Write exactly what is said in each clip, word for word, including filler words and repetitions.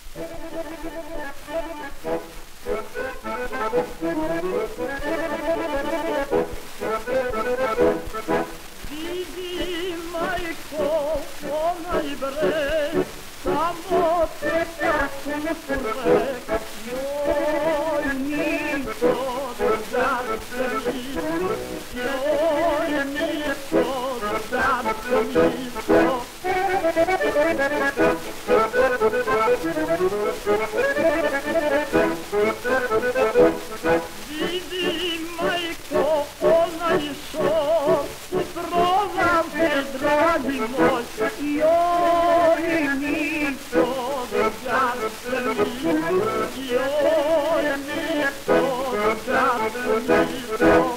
Vidi, majko, onaj breg, samo čeka kukurek. Joj, Mico, Drugarice Mico, joj, Mico, Drugarice Mico. Vidi, majko, onaj šor, uprovam te, dragi moj, joj, Mico, Drugarice Mico, joj, Mico, Drugarice Mico.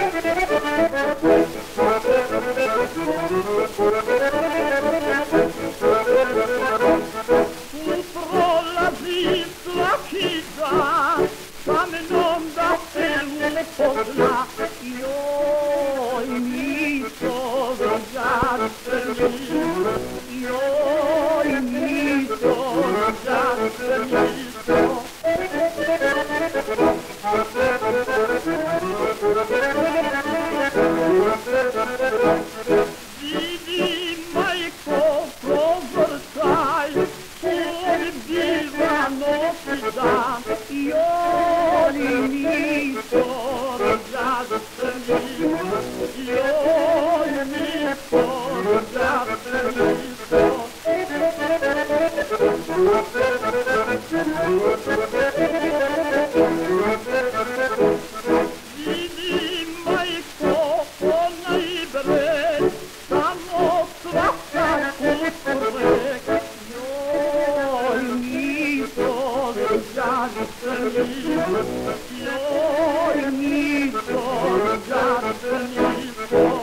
Prolazi svaki dan, sa mnom da se upozna. Joj, Mico, Drugarice Mico, joj, Mico, Drugarice Mico. Vidi, majko, povrtaj, koji biva noć i dan. Joj, Mico, Drugarice Mico, joj, Mico, Drugarice Mico. Vidi, majko, onaj breg, samo svaka kukurek. Joj, Mico, Drugarice Mico, joj, Mico, Drugarice Mico.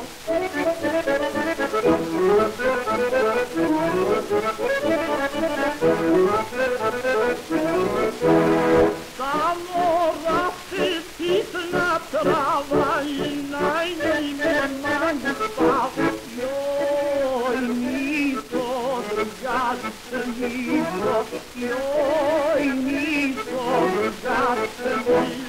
Samo raste sitna trava i na njej me manji spav. Joj, Mico, Drugarice Mico, joj, Mico, Drugarice Mico.